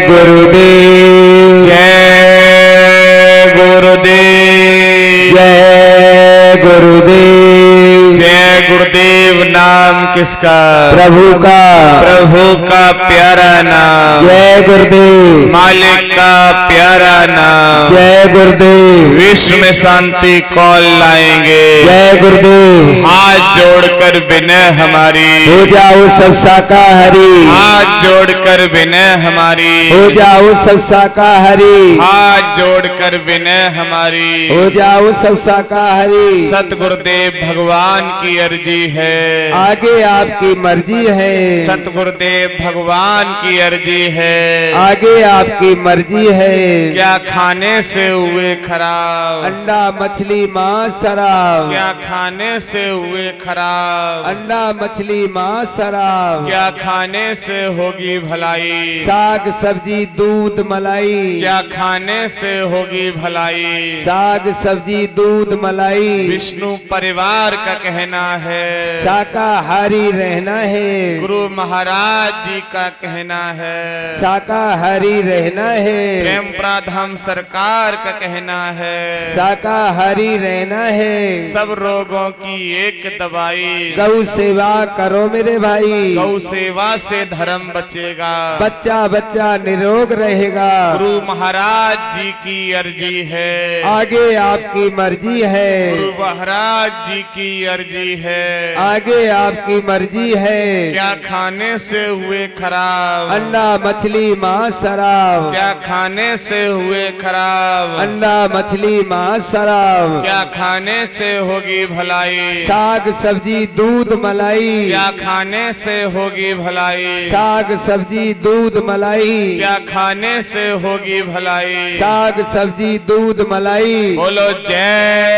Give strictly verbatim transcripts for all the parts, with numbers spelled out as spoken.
गुरुदेव जय गुरुदेव जय गुरुदेव जय गुरुदेव। नाम किसका? प्रभु का प्रभु का प्यारा नाम। जय गुरुदेव मालिक का प्यारा नाम। जय गुरुदेव विश्व में शांति कौन लाएंगे? जय गुरुदेव हाथ जोड़कर विनय हमारी हो जाओ सब शाकाहारी हाथ जोड़कर विनय हमारी हो जाओ सब शाकाहारी हाथ जोड़कर विनय हमारी हो जाओ सब शाकाहारी। सतगुरुदेव भगवान की अर्जी है आगे आपकी मर्जी है सतगुरुदेव भगवान की अर्जी है आगे आपकी मर्जी है। क्या खाने से हुए खराब? अंडा मछली मांस शराब क्या खाने से हुए खराब? अंडा मछली मांस शराब क्या खाने से होगी भलाई? साग सब्जी दूध मलाई क्या खाने से होगी भलाई? साग सब्जी दूध मलाई विष्णु परिवार का कहना है शाकाहारी रहना है। गुरु महाराज जी का कहना है शाकाहारी रहना है। प्रेम प्राधाम सरकार का कहना है शाकाहारी रहना है। सब रोगों की एक दवाई गौ सेवा करो मेरे भाई गौ सेवा से धर्म बचेगा बच्चा बच्चा निरोग रहेगा। गुरु महाराज जी की अर्जी है आगे आपकी मर्जी है गुरु महाराज जी की अर्जी है आगे आपकी मर्जी है। क्या खाने से हुए खराब? अंडा मछली मांस शराब क्या खाने से हुए खराब? अंडा मछली मांस शराब क्या खाने से होगी भलाई? साग सब्जी दूध मलाई क्या खाने से होगी भलाई? साग सब्जी दूध मलाई क्या खाने से होगी भलाई? साग सब्जी दूध मलाई। बोलो जय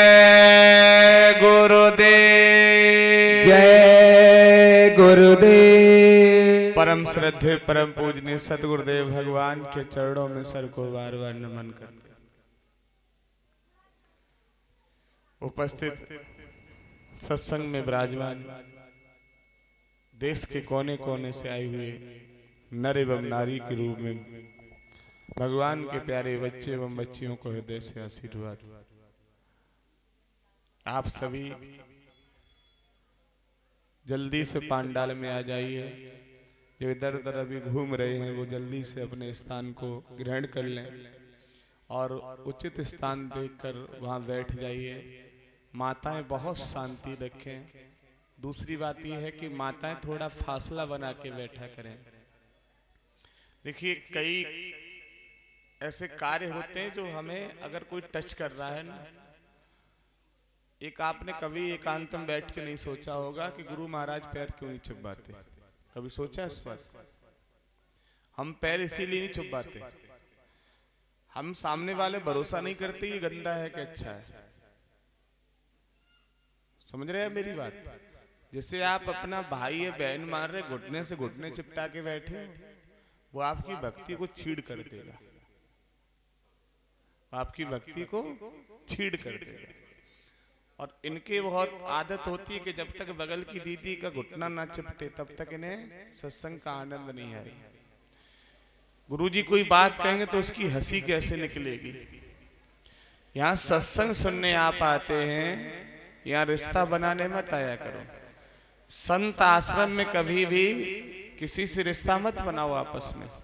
गुरुदेव जय गुरुदेव। परम श्रद्धेय परम पूजनीय सतगुरुदेव भगवान के चरणों में सर को बार बार नमन करते। उपस्थित सत्संग में विराजमान देश के कोने कोने से आए हुए नर एवं नारी के रूप में भगवान के प्यारे बच्चे एवं बच्चियों को हृदय से आशीर्वाद। आप सभी जल्दी से पांडाल में आ जाइए। जो इधर उधर अभी घूम रहे हैं वो जल्दी से अपने स्थान को ग्रहण कर लें और उचित स्थान देखकर वहां बैठ जाइए। माताएं बहुत शांति रखें। दूसरी बात यह है कि माताएं थोड़ा फासला बना के बैठा करें। देखिए कई ऐसे कार्य होते हैं जो हमें अगर कोई टच कर रहा है ना, एक आपने कभी एकांत में बैठ के नहीं सोचा होगा कि गुरु महाराज पैर क्यों नहीं छुपाते? कभी सोचा इस बात? हम पैर इसीलिए नहीं छुपाते, हम सामने वाले भरोसा नहीं करते ये गंदा है कि अच्छा है। समझ रहे हैं मेरी बात? जैसे आप अपना भाई या बहन मार रहे, घुटने से घुटने चिपटा के बैठे, वो आपकी भक्ति को छीड़ कर देगा, आपकी भक्ति को छीड़ कर देगा। और इनके बहुत आदत होती है कि जब तक बगल की दीदी का घुटना ना चिपटे तब तक इन्हें सत्संग का आनंद नहीं आए। गुरुजी कोई बात कहेंगे तो उसकी हंसी कैसे निकलेगी? यहाँ सत्संग सुनने आप आते हैं, यहाँ रिश्ता बनाने मत आया करो। संत आश्रम में कभी भी किसी से रिश्ता मत बनाओ आपस में।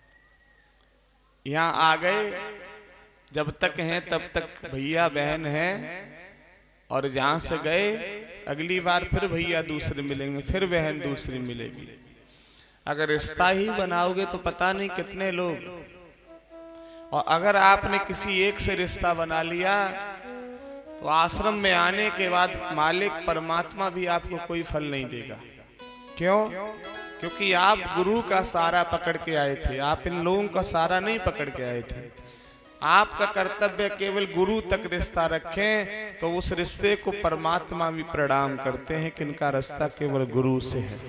यहाँ आ गए, जब तक हैं तब तक भैया बहन हैं, और जहां से गए अगली बार फिर भैया दूसरे मिलेंगे, फिर बहन दूसरी मिलेगी। अगर रिश्ता ही बनाओगे तो पता नहीं कितने लोग। और अगर आपने किसी एक से रिश्ता बना लिया तो आश्रम में आने के बाद मालिक परमात्मा भी आपको कोई फल नहीं देगा। क्यों? क्योंकि आप गुरु का सारा पकड़ के आए थे, आप इन लोगों का सारा नहीं पकड़ के आए थे। आपका कर्तव्य केवल गुरु तक रिश्ता रखें तो उस रिश्ते को परमात्मा भी प्रणाम करते हैं कि इनका रिश्ता केवल गुरु से है।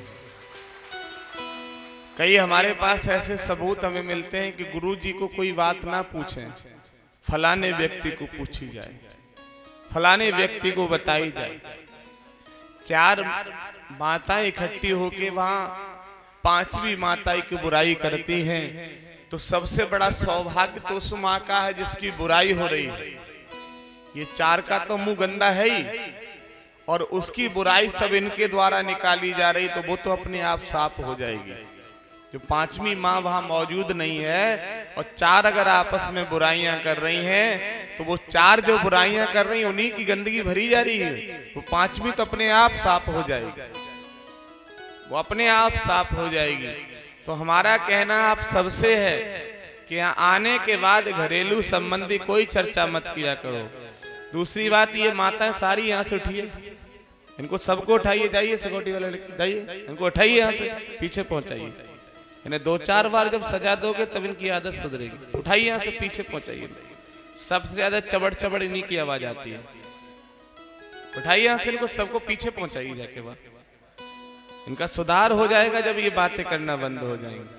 कई हमारे पास ऐसे सबूत हमें मिलते हैं कि गुरु जी को कोई बात ना पूछें, फलाने व्यक्ति को पूछी जाए, फलाने व्यक्ति को बताई जाए। चार माताएं इकट्ठी होके वहां पांचवी माता की बुराई करती हैं तो सबसे बड़ा सौभाग्य तो उस माँ का है जिसकी बुराई हो रही है। ये चार का तो मुंह गंदा है ही, और उसकी बुराई सब इनके द्वारा निकाली जा रही, तो वो तो अपने आप साफ हो जाएगी। जो पांचवी माँ वहां मौजूद नहीं है और चार अगर आपस में बुराइयां कर रही हैं, तो वो चार जो बुराइयां कर रही हैं उन्हीं की गंदगी भरी जा रही है। वो पांचवी तो अपने आप साफ हो जाएगी, वो अपने आप साफ हो जाएगी। तो हमारा कहना आप सबसे है कि यहाँ आने के बाद घरेलू संबंधी कोई चर्चा मत किया करो। दूसरी बात, ये माताएं सारी यहाँ से उठिए, इनको सबको उठाइए, जाइए सिक्योरिटी वाले जाइए, इनको उठाइए यहाँ से पीछे पहुंचाइए। इन्हें दो चार बार जब सजा दोगे तब इनकी आदत सुधरेगी। उठाइए यहाँ से पीछे पहुंचाइए। सबसे ज्यादा चबड़ चबड़ इन्हीं की आवाज आती है। उठाइए यहाँ से, इनको सबको पीछे पहुंचाइए जाके। बाद इनका सुधार हो जाएगा जब ये बातें करना बंद हो जाएंगे।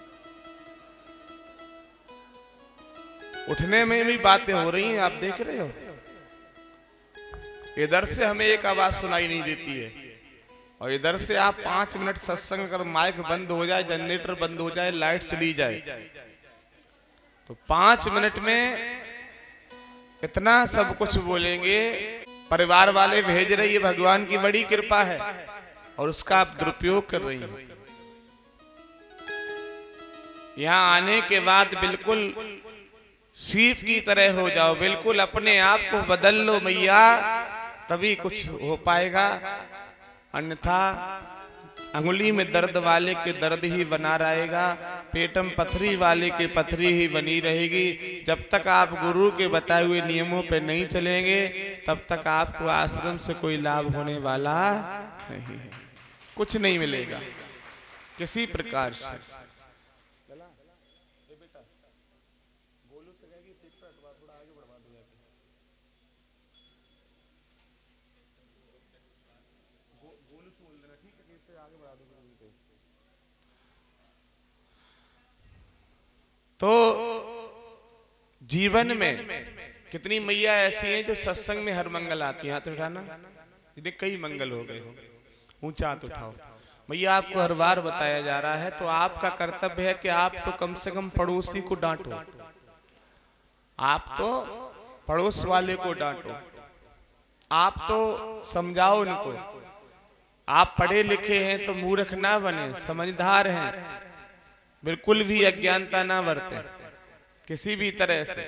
उठने में भी बातें हो रही हैं, आप देख रहे हो। इधर से हमें एक आवाज सुनाई नहीं देती है, और इधर से आप पांच मिनट सत्संग अगर माइक बंद हो जाए, जनरेटर बंद हो जाए, लाइट चली जाए, तो पांच मिनट में इतना सब कुछ बोलेंगे। परिवार वाले भेज रही है, भगवान की बड़ी कृपा है, और उसका आप दुरुपयोग कर रही हैं। यहां आने के बाद बिल्कुल सीप की तरह हो जाओ, बिल्कुल अपने आप को बदल लो मैया, तभी कुछ हो पाएगा। अन्यथा अंगुली में दर्द वाले के दर्द ही बना रहेगा, पेटम पथरी वाले के पथरी ही बनी रहेगी। जब तक आप गुरु के बताए हुए नियमों पे नहीं चलेंगे, तब तक आपको आश्रम से कोई लाभ होने वाला नहीं है, कुछ नहीं मिलेगा किसी प्रकार से। तो जीवन में कितनी मैया ऐसी हैं जो सत्संग में हर मंगल आती हैं। हाथ उठाना, जिन्हें कई मंगल हो गए हो, ऊंचा हाथ उठाओ। मैया आपको हर बार बताया जा रहा है, तो आपका कर्तव्य है कि आप तो कम से कम पड़ोसी को डांटो, आप तो पड़ोस वाले को डांटो, आप तो समझाओ उनको। आप पढ़े लिखे हैं तो मूर्ख ना बने, समझदार हैं, बिल्कुल भी अज्ञानता ना बरते किसी भी तरह से।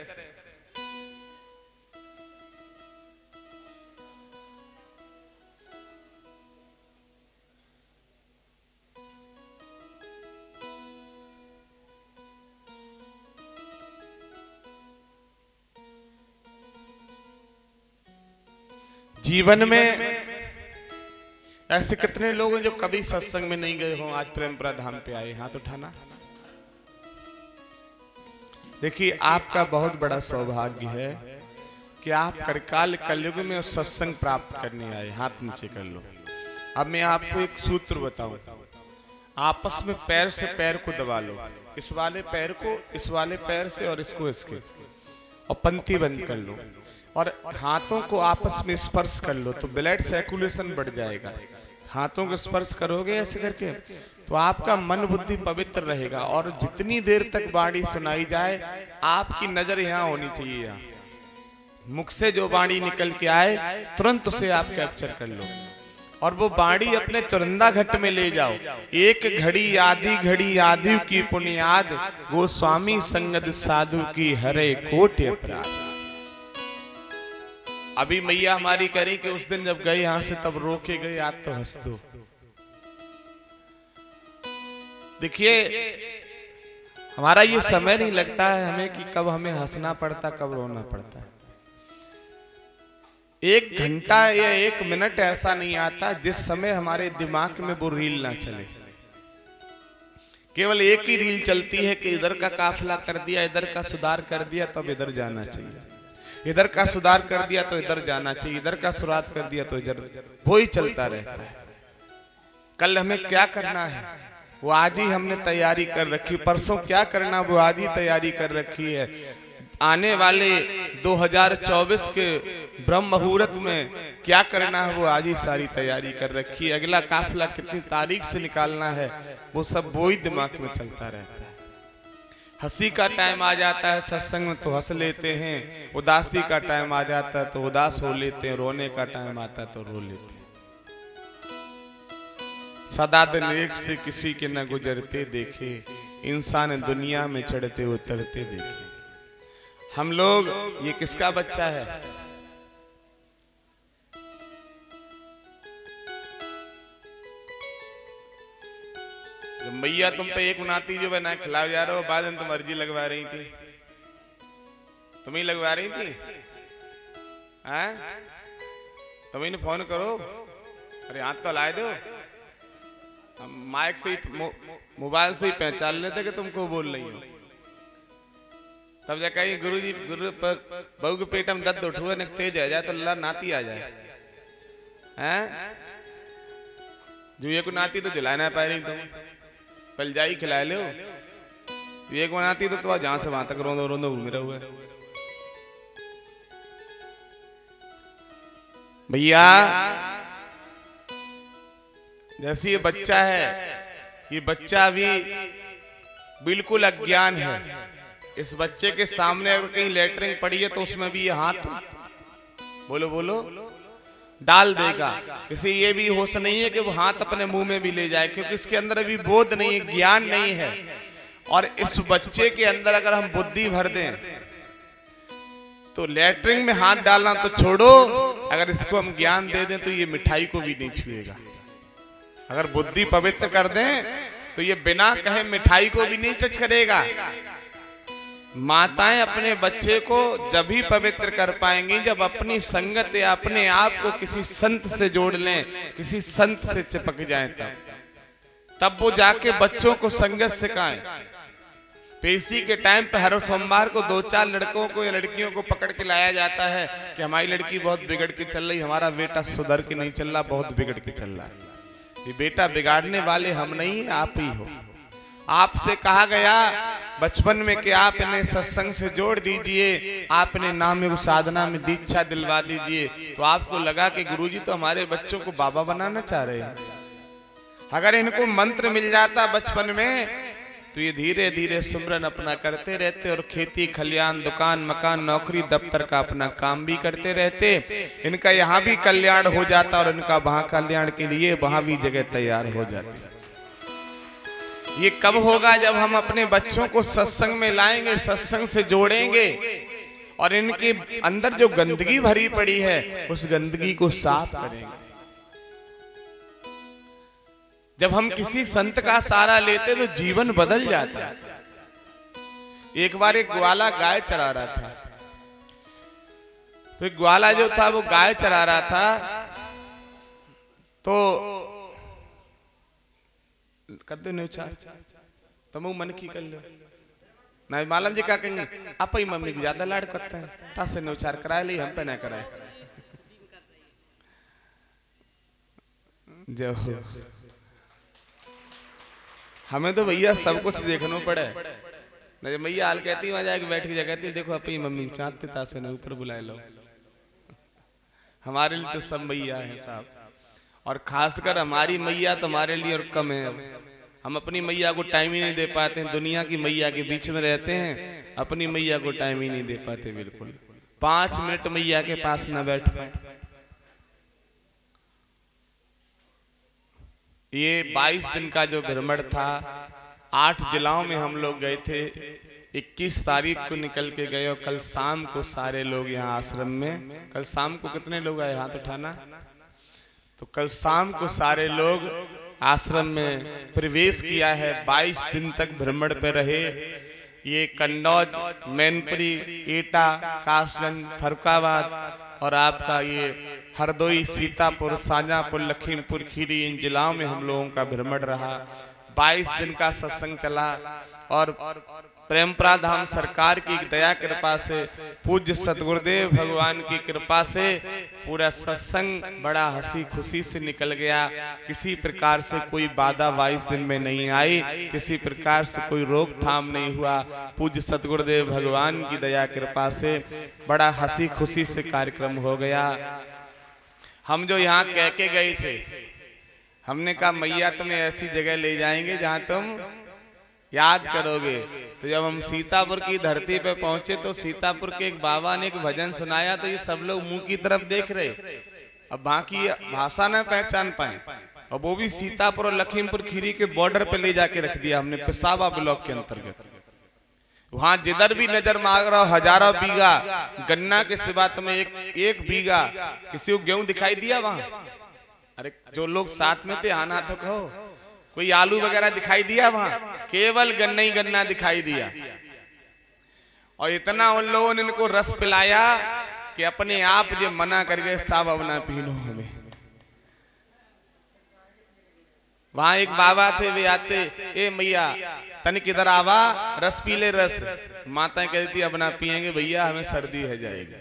जीवन में ऐसे कितने लोग हैं जो कभी सत्संग में नहीं गए हों, आज प्रेमपुरा धाम पे आए। हाथ उठाना। देखिए, आपका बहुत बड़ा सौभाग्य है कि आप करकाल कलयुग में उस सत्संग प्राप्त करने आए। हाथ नीचे कर लो। अब मैं आपको एक सूत्र बताऊं, आपस में पैर से पैर को दबा लो, इस वाले पैर को इस वाले पैर से और इसको इसके, और पंक्ति बंद कर लो, और हाथों को आपस में स्पर्श कर लो, तो ब्लड सर्कुलेशन बढ़ जाएगा। हाथों को स्पर्श करोगे ऐसे करके, तो आपका मन बुद्धि पवित्र रहेगा। और जितनी देर तक वाणी सुनाई जाए, आपकी नजर यहाँ होनी चाहिए। यहाँ मुख से जो वाणी निकल के आए, तुरंत उसे आप कैप्चर कर लो, और वो वाणी अपने चुरंदा घट में ले जाओ। एक घड़ी आधी घड़ी आदि की पुण्याद, गोस्वामी संगत साधु की हरे कोटि अपराध। अभी मैया हमारी करी कि उस दिन जब गए यहां से तब रोके गए, आज तो हंस दो। देखिए, हमारा ये समय नहीं लगता है हमें कि कब हमें हंसना पड़ता, कब रोना पड़ता है। एक घंटा या एक मिनट ऐसा नहीं आता जिस समय हमारे दिमाग में वो रील ना चले। केवल एक ही रील चलती है कि इधर का काफिला कर दिया, इधर का सुधार कर दिया, तब इधर जाना चाहिए, इधर का सुधार कर दिया तो इधर जाना चाहिए, इधर का सुधार कर दिया तो इधर, वो ही चलता रहता है। कल हमें क्या करना है वो आज ही हमने तैयारी कर रखी, परसों क्या करना वो आज ही तैयारी कर रखी है। आने वाले दो हज़ार चौबीस के ब्रह्म मुहूर्त में क्या करना है वो आज ही सारी तैयारी कर रखी है। अगला काफिला कितनी तारीख से निकालना है वो सब वो ही दिमाग में चलता रहता है। हंसी का टाइम आ जाता है सत्संग में तो हंस लेते हैं, उदासी का टाइम आ जाता है तो उदास हो लेते हैं, रोने का टाइम आता है तो रो लेते हैं। सदा दिन एक से किसी के न गुजरते देखे, इंसान दुनिया में चढ़ते उतरते देखे। हम लोग, ये किसका बच्चा है? मैया तुम पे एक उनाती जो बना खिलाओ जा रहे हो, बाद में तुम अर्जी लगवा रही थी, तुम ही लगवा रही थी, हैं? तुम ही ने फोन करो, अरे हाथ तो लाए दो, हम माइक से ही मोबाइल से ही पहचान लेते कि तुमको बोल रही हो। तब जाकर गुरु जी गुरु पर बहू के पेट में दर्द उठुआ ने तेज आ जाए तो अल्लाह नाती आ जाए, हैं? जो को नाती तो जला ना पा रही तुम, पल जाई खिला लो, एक बनाती तो तो जहां से वहां तक रोंदो रोंदो घूम रहा हुआ है। भैया जैसे ये बच्चा है, ये बच्चा भी बिल्कुल अज्ञान है। इस बच्चे के सामने अगर कहीं लेटरिंग पड़ी है तो उसमें भी ये हाथ बोलो बोलो डाल देगा। इसे ये भी होश नहीं है कि वो हाथ अपने मुंह में भी ले जाए, क्योंकि इसके अंदर अभी बोध नहीं है, ज्ञान नहीं है। और इस बच्चे के अंदर अगर हम बुद्धि भर दें तो लेटरिंग में हाथ डालना तो छोड़ो, अगर इसको हम ज्ञान दे दें तो ये मिठाई को भी नहीं छुएगा। अगर बुद्धि पवित्र कर दें तो ये बिना कहे मिठाई को भी नहीं टच करेगा। माताएं अपने बच्चे को जब भी पवित्र कर पाएंगी जब अपनी संगत या अपने आप को किसी संत से जोड़ लें, किसी संत से चिपक जाएं, तब तब वो जाके बच्चों को संगत सिखाएं। पेशी के टाइम पे हर सोमवार को दो चार लड़कों को या लड़कियों को पकड़ के लाया जाता है कि हमारी लड़की बहुत बिगड़ के चल रही, हमारा बेटा सुधर के नहीं चल रहा, बहुत बिगड़ के चल रहा है। ये बेटा बिगाड़ने वाले हम नहीं, आप ही हो। आपसे कहा गया बचपन में कि आप इन्हें सत्संग से जोड़ दीजिए, आप इन्हें नाम योग साधना में दीक्षा दिलवा दीजिए, तो आपको लगा कि गुरुजी तो हमारे बच्चों को बाबा बनाना चाह रहे हैं। अगर इनको मंत्र मिल जाता बचपन में तो ये धीरे धीरे सुमरन अपना करते रहते और खेती खलियान दुकान मकान नौकरी दफ्तर का अपना काम भी करते रहते। इनका यहाँ भी कल्याण हो जाता और इनका वहां कल्याण के लिए वहां भी जगह तैयार हो जाती। ये कब होगा? जब हम अपने बच्चों को सत्संग में लाएंगे, सत्संग से जोड़ेंगे और इनके अंदर जो गंदगी भरी पड़ी है उस गंदगी को साफ करेंगे। जब हम किसी संत का सहारा लेते तो जीवन बदल जाता है। एक बार एक ग्वाला गाय चरा रहा था, तो एक ग्वाला जो था वो गाय चरा रहा था, तो कदे न्यूचार तुम मन की कर लो ना मालूम जी क्या कहेंगे, आप ही मम्मी को ज्यादा लाड करते हैं, तासे न्यूचार कराए ली, हम पे ना कराए। जो हमें तो भैया सब कुछ देखना पड़े। नहीं भैया हाल कहती वहां जाके बैठ के कहती है देखो अपनी मम्मी चाहते तासे ने ऊपर बुलाए लो। हमारे लिए तो सब मैया है साहब, और खासकर हमारी मैया तो हमारे लिए और कम है। हम अपनी मैया को टाइम ही नहीं दे पाते हैं, दुनिया की मैया के बीच में रहते हैं, अपनी मैया को टाइम ही नहीं दे पाते। बिल्कुल पांच मिनट मैया के पास न बैठ पाए। ये बाईस दिन का जो भ्रमण था, आठ जिलाओं में हम लोग गए थे। इक्कीस तारीख को निकल के गए और कल शाम को सारे लोग यहाँ आश्रम में, कल शाम को कितने लोग आए हाथ उठाना? तो कल शाम को सारे लोग आश्रम में प्रवेश किया है। बाईस दिन तक भ्रमण पे रहे। ये कन्नौज, मैनपुरी, एटा, कासगंज, फरुखाबाद और आपका ये हरदोई, सीतापुर, शाजापुर, लखीमपुर खीरी, इन जिलाओं में हम लोगों का भ्रमण रहा। बाईस दिन का सत्संग चला और प्रेमपुरा धाम सरकार की दया कृपा से, पूज्य सतगुरुदेव भगवान की कृपा से पूरा सत्संग बड़ा हंसी खुशी से निकल गया। किसी प्रकार से कोई बाधा बाईस दिन में नहीं आई, किसी प्रकार से कोई रोकथाम नहीं हुआ। पूज्य सतगुरुदेव भगवान की दया कृपा से बड़ा हंसी खुशी से कार्यक्रम हो गया। हम जो यहाँ कह के गए थे, हमने कहा मैया तुम्हें ऐसी जगह ले जाएंगे जहाँ तुम याद करोगे। तो जब हम सीतापुर की धरती पे पहुंचे तो सीतापुर के एक बाबा ने एक भजन सुनाया, तो ये सब लोग मुंह की तरफ देख रहे, अब वहां की भाषा न पहचान पाए, और वो भी सीतापुर और लखीमपुर खीरी के बॉर्डर पे ले जाके रख दिया हमने, पिसावा ब्लॉक के अंतर्गत। वहां जिधर भी नजर मार रहा हो हजारों बीघा गन्ना के सिवा तुम्हें एक एक बीघा किसी को गेहूं दिखाई दिया वहां? अरे जो लोग साथ में थे आना तो कहो, कोई आलू वगैरह दिखाई दिया वहां? केवल गन्ना ही गन्ना दिखाई दिया। और इतना उन लोगों ने इनको रस पिलाया कि अपने आप जो मना कर गए साहब अब ना पी लो हमें। वहां एक बाबा थे, वे आते, ए मैया तनिक इधर आवा, रस पी ले रस। माता कहती अब ना पिएंगे भैया, हमें सर्दी है जाएगी।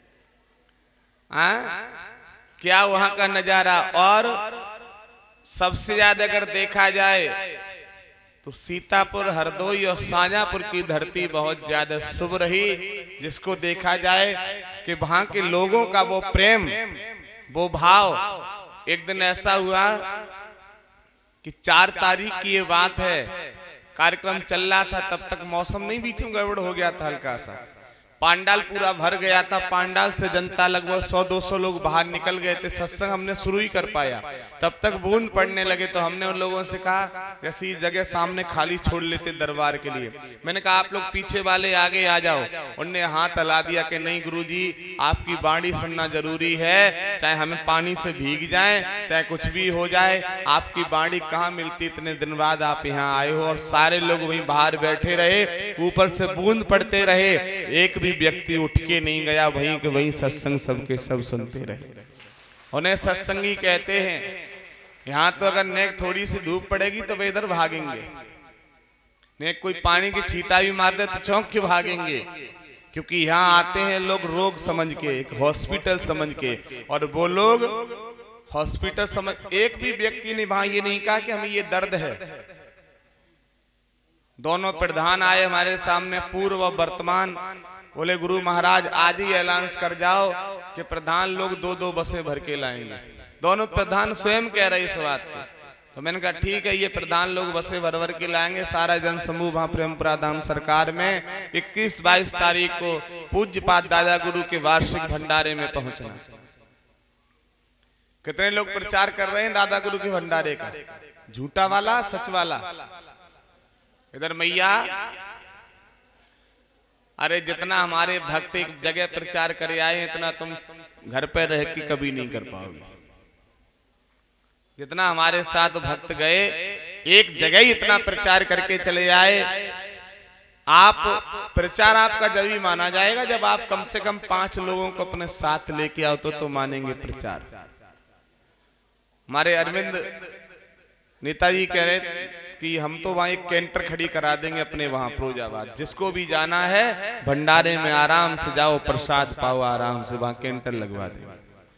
आ? क्या वहां का नजारा। और सबसे ज्यादा अगर देखा जाए तो सीतापुर, हरदोई और शाजापुर की धरती बहुत ज्यादा शुभ रही, जिसको देखा जाए कि वहां के लोगों का वो प्रेम, वो भाव। एक दिन ऐसा हुआ कि चार तारीख की ये बात है, कार्यक्रम चल रहा था, तब तक मौसम नहीं बीच में गड़बड़ हो गया था हल्का सा, पांडाल पूरा भर गया था। पांडाल से जनता लगभग सौ दो सौ लोग बाहर निकल गए थे। सत्संग हमने शुरू ही कर पाया, तब तक बूंद पड़ने लगे। तो हमने उन लोगों से कहा जैसी जगह सामने खाली छोड़ लेते दरबार के लिए, मैंने कहा आप लोग पीछे वाले आगे आ जाओ। उनने हाथ हिला दिया कि नहीं गुरुजी, आपकी बाणी सुनना जरूरी है, चाहे हमें पानी से भीग जाए, चाहे कुछ भी हो जाए, आपकी बाणी कहाँ मिलती, इतने दिन बाद आप यहाँ आए हो। और सारे लोग वहीं बाहर बैठे रहे, ऊपर से बूंद पड़ते रहे, एक व्यक्ति उठ के नहीं गया, वहीं के वहीं सत्संग सबके सब सुनते रहे। उन्हें सत्संगी कहते हैं। यहाँ तो अगर नेक थोड़ी सी धूप पड़ेगी तो वे इधर भागेंगे, नेक कोई पानी की छींटा भी मार दे तो चौंक के भागेंगे, क्योंकि यहाँ आते हैं लोग रोग समझ के, एक हॉस्पिटल समझ के। और वो लोग हॉस्पिटल समझ, एक भी व्यक्ति ने वहां ये नहीं कहा कि हमें ये दर्द है। दोनों प्रधान आए हमारे सामने, पूर्व और वर्तमान, बोले गुरु महाराज आज ही ऐलान कर जाओ कि प्रधान लोग दो दो बसें भर के लाएंगे। दोनों प्रधान स्वयं कह रहे इस बात को। तो मैंने कहा ठीक है, ये प्रधान लोग बसें भर भर के लाएंगे। सारा जन समूह वहां प्रेमपुरा धाम सरकार में इक्कीस बाईस तारीख को पूज्य पाद दादा गुरु के वार्षिक भंडारे में पहुंचना। कितने लोग प्रचार कर रहे हैं दादा गुरु के भंडारे का, झूठा वाला सच वाला। इधर मैया, अरे जितना हमारे भक्त एक जगह प्रचार करे आए, इतना तुम घर पे रह के कभी नहीं कर पाओगे। जितना हमारे साथ भक्त गए, एक जगह ही इतना प्रचार करके चले आए। आप प्रचार आपका जब भी माना जाएगा जब आप कम से कम पांच लोगों को अपने साथ लेके आओ तो तो मानेंगे प्रचार। हमारे अरविंद नेताजी कह रहे कि हम तो वहां एक कैंटर खड़ी करा देंगे अपने वहां फिरोजाबाद, जिसको भी जाना है भंडारे में आराम से जाओ, प्रसाद पाओ आराम से, वहां कैंटर लगवा देंगे।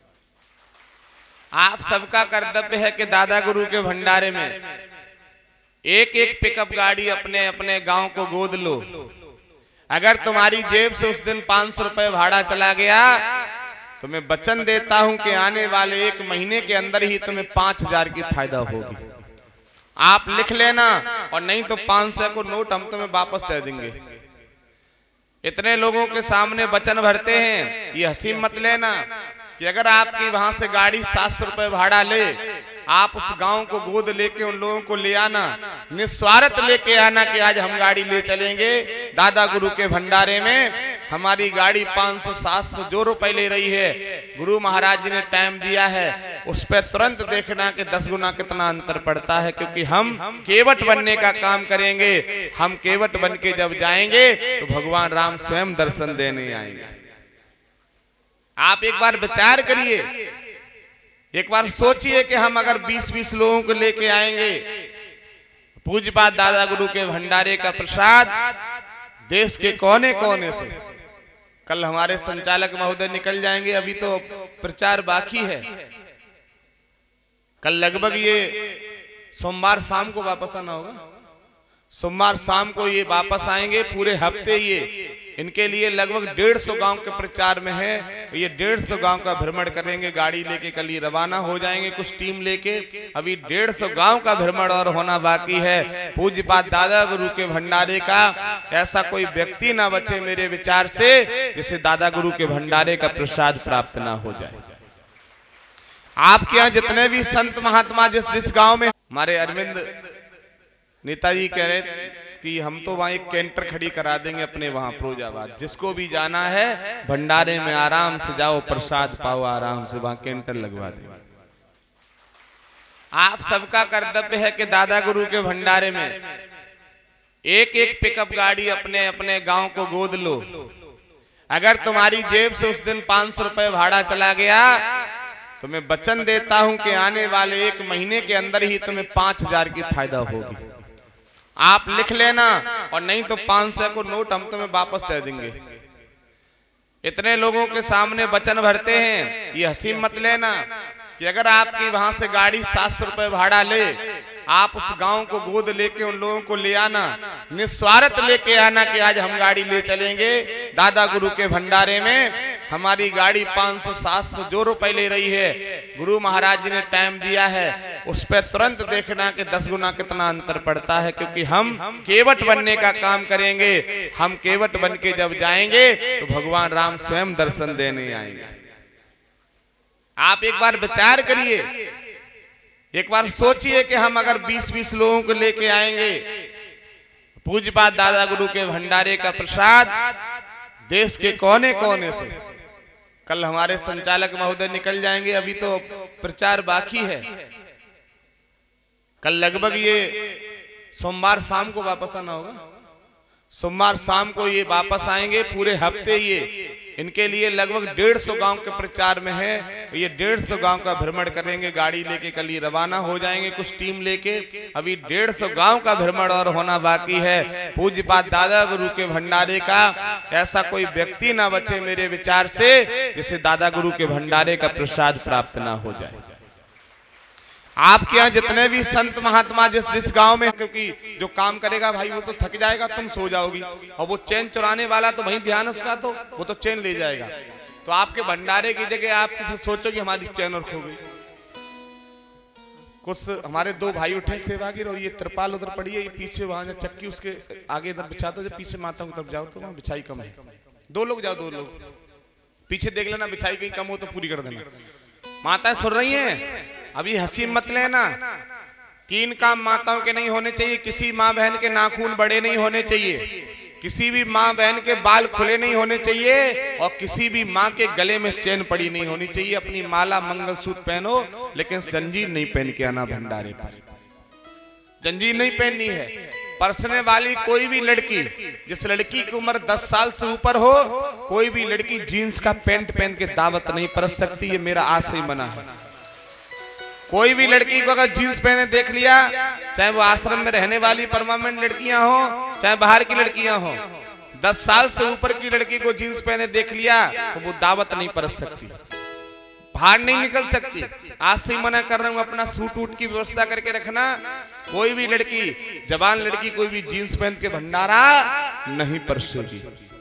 आप सबका कर्तव्य है कि दादा गुरु के भंडारे में एक एक पिकअप गाड़ी अपने अपने गांव को गोद लो। अगर तुम्हारी जेब से उस दिन पांच सौ रुपए भाड़ा चला गया तो मैं वचन देता हूं कि आने वाले एक महीने के अंदर ही तुम्हें पांच हजार की फायदा होगी। आप लिख लेना, और नहीं तो पांच सौ को नोट हम तुम्हें वापस दे देंगे। इतने लोगों के सामने वचन भरते हैं, ये हंसी मत लेना कि अगर आपकी वहां से गाड़ी सात सौ रुपए भाड़ा ले, आप उस गांव को गोद लेके उन लोगों को ले आना, निस्वार्थ लेके आना कि आज हम गाड़ी ले चलेंगे दादा गुरु के भंडारे में। हमारी गाड़ी पांच सौ सात सौ जो रुपए ले रही है, गुरु महाराज जी ने टाइम दिया है, उस पर तुरंत देखना कि दस गुना कितना अंतर पड़ता है। क्योंकि हम केवट बनने का काम करेंगे। हम केवट बन के जब जाएंगे तो भगवान राम स्वयं दर्शन देने आएंगे। आप एक बार विचार करिए, एक बार सोचिए कि हम अगर बीस बीस लोगों को लेके आएंगे, पूज्यपाद दादा गुरु के भंडारे का प्रसाद देश के कोने कोने से। कल हमारे संचालक महोदय निकल जाएंगे, अभी तो प्रचार बाकी है। कल लगभग ये सोमवार शाम को वापस आना होगा, सोमवार शाम को ये वापस आएंगे। पूरे हफ्ते ये इनके लिए लगभग डेढ़ सौ गांव के प्रचार में है। ये डेढ़ सौ गांव का भ्रमण करेंगे, गाड़ी लेके कल ही रवाना हो जाएंगे कुछ टीम लेके। अभी डेढ़ सौ गांव का भ्रमण और होना बाकी है। पूज्यपाद दादा गुरु के भंडारे का ऐसा कोई व्यक्ति ना बचे मेरे विचार से जिसे दादा गुरु के भंडारे का प्रसाद प्राप्त ना हो जाए। आपके यहाँ जितने भी संत महात्मा जिस जिस गांव में, हमारे अरविंद नेताजी कह रहे कि हम तो वहां एक कैंटर खड़ी करा देंगे अपने वहां फिरोजाबाद, जिसको भी जाना है भंडारे में आराम से जाओ, प्रसाद पाओ, आराम से वहां कैंटर लगवा देंगे। आप सबका कर्तव्य है कि दादा गुरु के भंडारे में एक एक पिकअप गाड़ी अपने अपने गांव को गोद लो। अगर तुम्हारी जेब से उस दिन पांच सौ रुपए भाड़ा चला गया तो मैं वचन देता हूं कि आने वाले एक महीने के अंदर ही तुम्हें पांच हजार की फायदा होगी। आप लिख लेना, और नहीं तो पांच सौ को नोट हम तुम्हें वापस दे देंगे। इतने लोगों के सामने वचन भरते हैं, ये हंसी मत लेना कि अगर आपकी वहां से गाड़ी सात सौ रुपए भाड़ा ले, आप उस गांव को गोद लेके उन लोगों को ले आना, निस्वार्थ लेके आना कि आज हम गाड़ी ले चलेंगे दादा गुरु के भंडारे में। हमारी गाड़ी पांच सौ सात सौ जो रुपए ले रही है, गुरु महाराज जी ने टाइम दिया है, उस पर तुरंत देखना कि दस गुना कितना अंतर पड़ता है। क्योंकि हम केवट बनने का काम करेंगे। हम केवट बन के जब जाएंगे तो भगवान राम स्वयं दर्शन देने आएंगे। आप एक बार विचार करिए, एक बार सोचिए कि हम अगर बीस बीस लोगों को लेके आएंगे, पूज्यपाद दादा गुरु के भंडारे का प्रसाद देश के कोने कोने से। कल हमारे संचालक महोदय निकल जाएंगे, अभी तो प्रचार बाकी है। कल लगभग ये सोमवार शाम को वापस आना होगा, सोमवार शाम को ये वापस आएंगे। पूरे हफ्ते ये इनके लिए लगभग डेढ़ सौ गांव के प्रचार में है। ये डेढ़ सौ गांव का भ्रमण करेंगे, गाड़ी लेके कल ही रवाना हो जाएंगे कुछ टीम लेके। अभी डेढ़ सौ गांव का भ्रमण और होना बाकी है। पूज्यपाद दादा गुरु के भंडारे का ऐसा कोई व्यक्ति ना बचे मेरे विचार से जिसे दादा गुरु के भंडारे का प्रसाद प्राप्त ना हो जाए। आपके यहाँ जितने भी संत महात्मा जिस जिस गांव में, क्योंकि जो काम करेगा भाई वो तो थक जाएगा, तुम सो जाओगी, और वो चैन चुराने वाला तो वही ध्यान उसका, तो वो तो चैन ले जाएगा। तो आपके भंडारे की जगह आप सोचो कि हमारी चैन और खो गई। कुछ हमारे दो भाई उठे सेवागिर, और ये त्रिपाल उधर पड़ी है, ये पीछे वहां चक्की उसके आगे इधर बिछा दो, जब पीछे माता की तरफ जाओ तो वहां बिछाई कम है। दो लोग जाओ, दो लोग पीछे देख लेना, बिछाई कहीं कम हो तो पूरी कर देना। माताएं सुन रही हैं, अभी हंसी मत लेना। तीन काम माताओं के नहीं होने चाहिए। किसी माँ बहन के नाखून बड़े नहीं होने चाहिए, किसी भी माँ बहन के बाल खुले नहीं होने चाहिए, और किसी भी माँ के गले में चैन पड़ी नहीं होनी चाहिए। अपनी माला मंगलसूत्र पहनो, लेकिन जंजीर नहीं पहन के आना भंडारे पर। जंजीर नहीं पहननी है। परसने वाली कोई भी लड़की, जिस लड़की की उम्र दस साल से ऊपर हो, कोई भी लड़की जीन्स का पैंट पहन के दावत नहीं परस सकती। ये मेरा आज से ही मना है। कोई भी लड़की को अगर जीन्स पहने देख लिया, चाहे वो आश्रम में रहने वाली परमानेंट लड़कियां हो, चाहे बाहर की लड़कियां हो, दस साल से ऊपर की लड़की को जीन्स पहने देख लिया तो वो दावत नहीं परस सकती, बाहर नहीं निकल सकती। आज से ही मना कर रहा हूं, अपना सूट वूट की व्यवस्था करके रखना। कोई भी लड़की, जवान लड़की, कोई भी जीन्स पहन के भंडारा नहीं परसेगी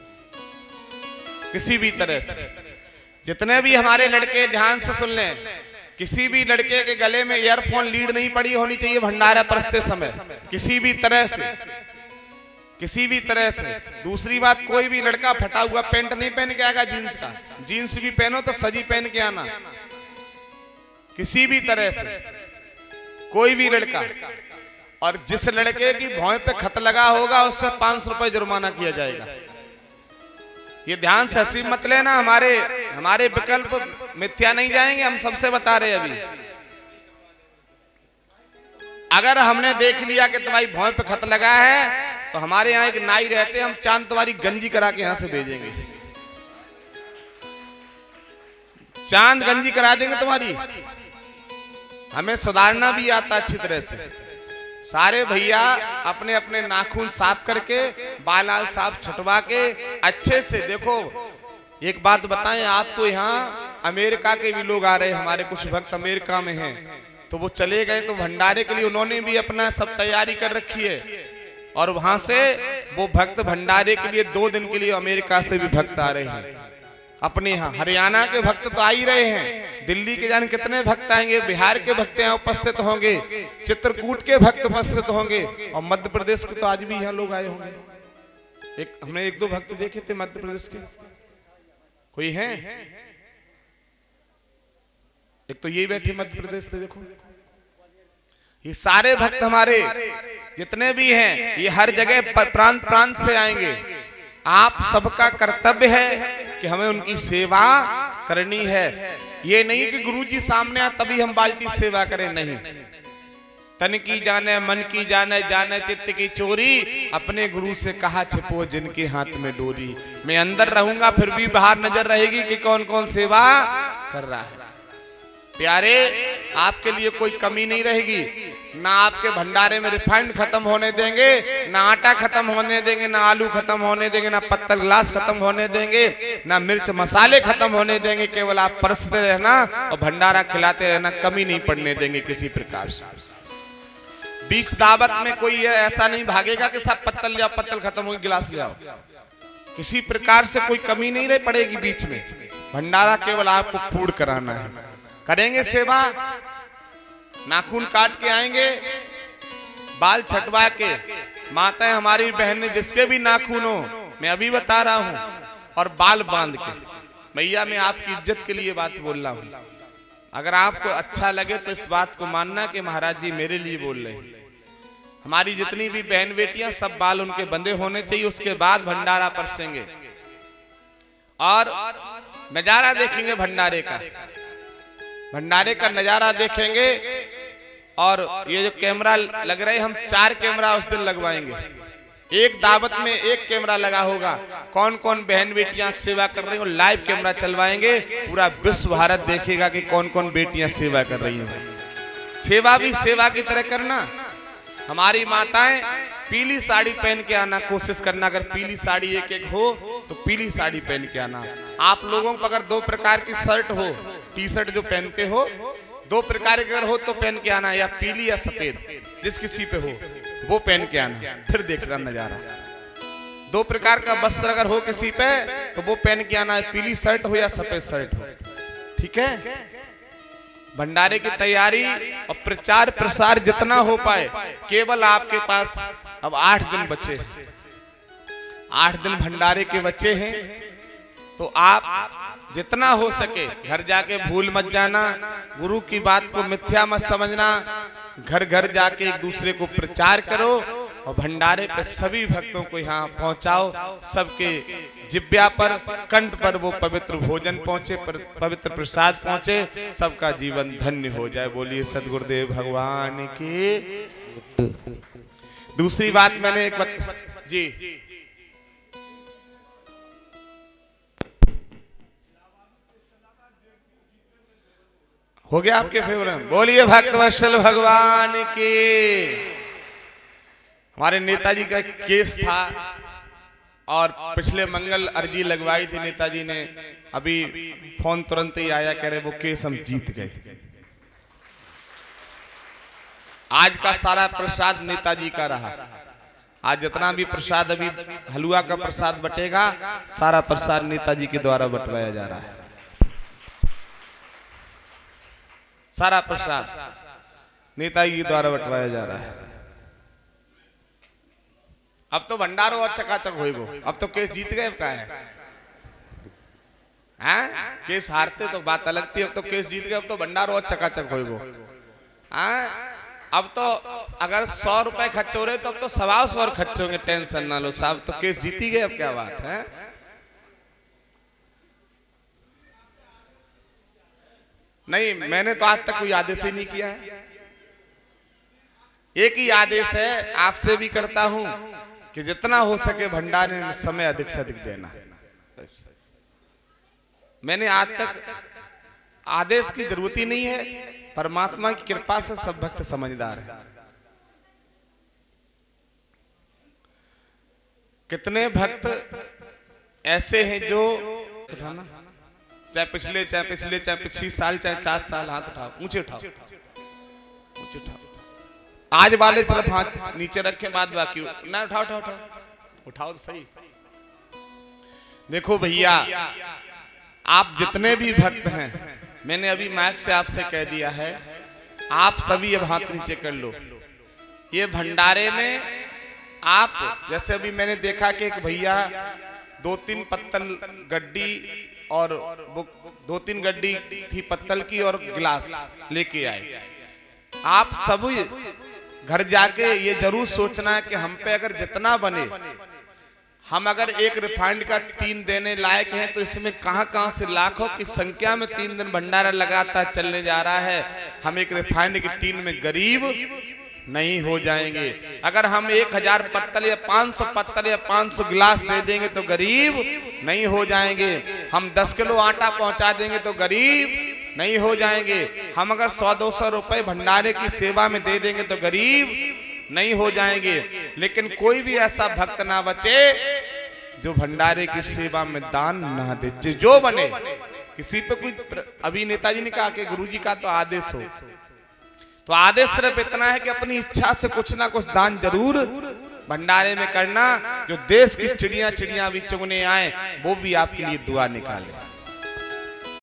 किसी भी तरह से। जितने भी हमारे लड़के ध्यान से सुन लें, किसी भी लड़के के गले में ईयरफोन लीड नहीं पड़ी होनी चाहिए भंडारा परसते समय, किसी भी तरह से, किसी भी तरह से। दूसरी बात, कोई भी लड़का फटा हुआ पैंट नहीं पहन के आएगा जीन्स का। जीन्स भी पहनो तो सजी पहन के आना, किसी भी तरह से, कोई भी लड़का। और जिस लड़के की भौं पे खत लगा होगा उससे पांच सौ रुपए जुर्माना किया जाएगा। ये ध्यान से हंसी मत लेना। हमारे हमारे विकल्प मिथ्या नहीं जाएंगे, हम सबसे बता रहे अभी। अगर हमने देख लिया कि तुम्हारी भौं पे खत लगा है तो हमारे यहाँ एक नाई रहते हैं, हम चांद तुम्हारी गंजी करा के यहाँ से भेजेंगे, चांद गंजी करा देंगे तुम्हारी। हमें सुधारना भी आता अच्छी तरह से। सारे भैया अपने अपने नाखून साफ करके, बालाल साफ छटवा के अच्छे से। देखो एक बात बताएं आपको, यहाँ अमेरिका के भी लोग आ रहे हैं, हमारे कुछ भक्त अमेरिका में हैं, तो वो चले गए तो भंडारे के लिए उन्होंने भी अपना सब तैयारी कर रखी है। और वहां से वो भक्त भंडारे के लिए दो दिन के लिए अमेरिका से भी भक्त आ रहे हैं। अपने यहाँ हरियाणा के भक्त तो आ ही रहे हैं, दिल्ली के जाने कितने भक्त आएंगे, बिहार के भक्त यहाँ उपस्थित होंगे, चित्रकूट के भक्त उपस्थित होंगे, और मध्य प्रदेश के तो आज भी यहाँ लोग आए होंगे। एक हमने एक दो भक्त देखे थे मध्य प्रदेश के, कोई है? एक तो यही बैठे मध्य प्रदेश से, देखो ये सारे भक्त हमारे जितने भी हैं, ये हर जगह प्रांत प्रांत से आएंगे। आप सबका कर्तव्य है कि हमें उनकी सेवा करनी है। ये नहीं कि गुरुजी सामने आ तभी हम बाल्टी सेवा करें, नहीं। तन की जाने मन की जाने जाने चित्त की चोरी, अपने गुरु से कहा छिपो जिनके हाथ में डोरी। मैं अंदर रहूंगा फिर भी बाहर नजर रहेगी कि कौन कौन सेवा कर रहा है। प्यारे, आपके लिए कोई कमी नहीं रहेगी, ना आपके भंडारे में रिफाइंड खत्म होने देंगे, ना आटा खत्म होने देंगे, ना आलू खत्म होने देंगे, ना पत्तल ग्लास खत्म होने देंगे, ना मिर्च मसाले खत्म होने देंगे। केवल आप परसते रहना और भंडारा खिलाते रहना, कमी नहीं पड़ने देंगे किसी प्रकार से। बीच दावत में कोई ऐसा नहीं भागेगा कि सब पत्तल ले आओ, पत्तल खत्म हुई गिलास ले आओ, किसी प्रकार से कोई कमी नहीं रह पड़ेगी बीच में। भंडारा केवल आपको पूर्ण कराना है। करेंगे सेवा, नाखून काट के आएंगे, बाल छटवा के, माताएं हमारी बहनें जिसके भी नाखून हो, मैं अभी बता रहा हूं, और बाल बांध के। भैया मैं आपकी इज्जत के लिए बात बोल रहा हूं, अगर आपको अच्छा लगे तो इस बात को मानना कि महाराज जी मेरे लिए बोल रहे हैं। हमारी जितनी भी बहन बेटियां, सब बाल उनके बंधे होने चाहिए, उसके बाद भंडारा परसेंगे और नजारा देखेंगे भंडारे का। भंडारे का नजारा देखेंगे, और ये जो कैमरा लग रहे हैं, हम चार कैमरा उस दिन लगवाएंगे। एक दावत में एक कैमरा लगा होगा, कौन कौन बहन बेटियां सेवा कर रही हैं, लाइव कैमरा चलवाएंगे। पूरा विश्व भारत देखेगा कि कौन कौन बेटियां सेवा कर रही हैं। सेवा भी सेवा की तरह करना। हमारी माताएं पीली साड़ी पहन के आना, कोशिश करना, अगर पीली साड़ी एक एक हो तो पीली साड़ी पहन के आना। आप लोगों को अगर दो प्रकार की शर्ट हो, टी शर्ट जो पहनते हो, दो प्रकार की अगर हो तो पहन के आना, या पीली या सफेद, जिस किसी पे हो वो पहन के आना, फिर देखना नजारा। दो प्रकार का वस्त्र अगर हो किसी पे तो वो पहन के आना, पीली शर्ट हो या सफेद शर्ट हो, ठीक है। भंडारे की तैयारी और प्रचार प्रसार जितना हो पाए। केवल आपके पास अब आठ दिन बचे, आठ दिन भंडारे के बच्चे हैं, तो आप जितना हो सके घर जाके भूल मत जाना, गुरु की बात को मिथ्या मत समझना, घर घर जाके एक दूसरे को प्रचार करो, और भंडारे पे सभी भक्तों को यहाँ पहुंचाओ। सबके जिब्या पर, कंठ पर वो पवित्र भोजन पहुंचे, पवित्र प्रसाद पहुंचे, सबका जीवन धन्य हो जाए। बोलिए सदगुरुदेव भगवान की। दूसरी बात मैंने एक बात जी हो गया आपके फेवर में। बोलिए भक्तवत्सल भगवान की। हमारे नेताजी का केस था और पिछले मंगल अर्जी लगवाई थी नेताजी ने, अभी फोन तुरंत ही आया, कह रहे वो केस हम जीत गए। आज का सारा प्रसाद नेताजी का रहा। आज जितना भी प्रसाद, अभी हलवा का प्रसाद बटेगा, सारा प्रसाद नेताजी के द्वारा बंटवाया जा रहा है। सारा प्रसाद नेताजी के द्वारा बंटवाया जा रहा है। अब तो भंडारो और चकाचक होएगो। अब तो केस जीत गए, अब क्या है, हैं? केस हारते तो बात अलग थी, अब तो केस जीत गए, अब तो भंडारो और चकाचक होएगो। हैं? अब तो अगर सौ रुपए खर्च हो रहे तो अब तो सवा सौ और खर्च होंगे, टेंशन ना लो साहब, तो केस जीती गए, अब क्या बात है। नहीं, मैंने तो आज तक कोई आदेश ही नहीं किया है। एक ही आदेश है, आपसे भी करता हूं कि जितना हो सके भंडारे में समय अधिक से अधिक देना। मैंने आज तक आदेश की जरूरत ही नहीं है, परमात्मा की कृपा से सब भक्त समझदार है। कितने भक्त ऐसे हैं जो उठाना, चाहे पिछले चाहे पिछले चाहे पिछली साल चाहे चार साल, हाथ उठाओ, ऊंचे उठाओ, ऊंचे उठाओ। आज वाले सिर्फ हाथ नीचे रखे, बाद बाकी ना उठाओ, उठाओ, उठाओ, उठाओ तो सही। देखो भैया, आप जितने भी भक्त हैं, मैंने अभी माइक से आपसे कह दिया है, आप सभी अब हाथ नीचे कर लो। ये भंडारे में आप, जैसे अभी मैंने देखा कि एक भैया दो तीन पत्तल गड्डी और दो तीन गड्डी थी पत्तल की और गिलास लेके आए। आप सभी घर जाके ये जरूर सोचना है कि हम पे अगर जितना बने, हम अगर एक रिफाइंड का टीन देने लायक हैं तो इसमें कहां कहां से लाखों की संख्या में तीन दिन भंडारा लगातार चलने जा रहा है। हम एक रिफाइंड की टीन में गरीब नहीं हो जाएंगे। अगर हम एक हजार पत्तल या पांच सौ पत्तल या पांच सौ गिलास दे देंगे तो गरीब नहीं हो जाएंगे। हम दस किलो आटा पहुंचा देंगे तो गरीब नहीं हो जाएंगे। हम अगर सौ दो सौ रुपए भंडारे की सेवा में दे देंगे तो गरीब नहीं हो जाएंगे। लेकिन कोई भी ऐसा भक्त ना बचे जो भंडारे की सेवा में दान ना दे। जो बने, किसी पे कोई, अभी नेताजी ने कहा कि गुरुजी का तो आदेश हो, तो आदेश सिर्फ इतना है कि अपनी इच्छा से कुछ ना कुछ दान जरूर भंडारे में करना। जो देश की चिड़िया चिड़िया भी चुगने आए वो भी आपके लिए दुआ निकाले।